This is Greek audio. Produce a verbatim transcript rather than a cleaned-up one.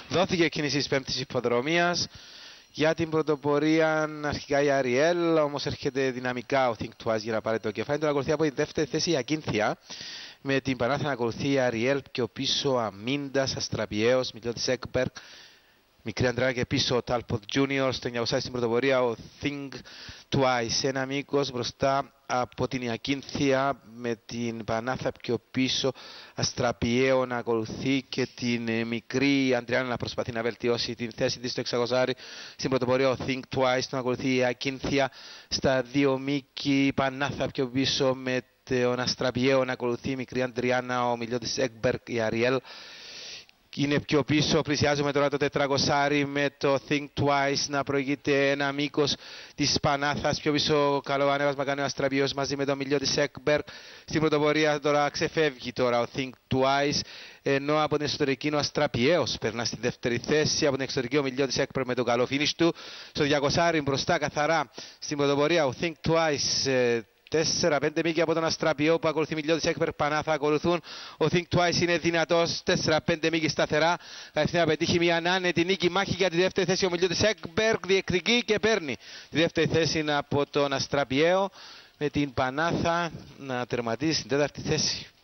Δόθηκε κίνηση της πέμπτης υποδρομίας. Για την πρωτοπορία αρχικά η Αριέλ, όμως έρχεται δυναμικά ο Think Twice για να πάρει το κεφάλι. Τώρα ακολουθεί από τη δεύτερη θέση η Ακίνθια. Με την Πανάθα να ακολουθεί η Αριέλ, πιο πίσω Αμίντας, Αστραπιαίος, Μιλιώτης Έκμπερκ, Μικρή Αντρέα και πίσω ο Τάλποτ Junior. Στο εννιακόσια στην πρωτοπορία ο Think Twice. Ένα μήκος μπροστά από την Ακίνθια με την Πανάθα πιο πίσω. Αστραπιαίο να ακολουθεί και την Μικρή Αντρέα να προσπαθεί να βελτιώσει την θέση της στο εξακόσια. Στην πρωτοπορία ο Think Twice να ακολουθεί η Ακίνθια. Στα δύο μήκη η Πανάθα πιο πίσω με τον Αστραπιαίο να ακολουθεί η Μικρή Αντριάννα, ο Μιλιώτης Έκμπερκ, η Αριέλ. Είναι πιο πίσω, πλησιάζουμε τώρα το τετρακόσια με το Think Twice να προηγείται ένα μήκος της Πανάθας. Πιο πίσω καλό ανέβασμα κάνει ο Αστραπιαίος μαζί με τον Μιλιώτη Έκμπερκ. Στην πρωτοπορία τώρα ξεφεύγει τώρα ο Think Twice, ενώ από την εσωτερική είναι ο Αστραπιαίος περνά στη δεύτερη θέση. Από την εξωτερική ο Μιλιώτης Έκμπερκ με το καλό finish του. Στο διακόσια μπροστά καθαρά στην πρωτοπορία ο Think Twice. τέσσερα πέντε μήκη από τον Αστραπιαίο που ακολουθεί Μιλιώτης Έκμπερκ, Πανάθα ακολουθούν. Ο Think Twice είναι δυνατός, τέσσερα πέντε μήκη σταθερά. Κατευθείαν να πετύχει μια ανάνετη νίκη μάχη για τη δεύτερη θέση. Ο Μιλιώτης Έκμπερκ διεκδικεί και παίρνει τη δεύτερη θέση από τον Αστραπιαίο με την Πανάθα να τερματίσει στην τέταρτη θέση.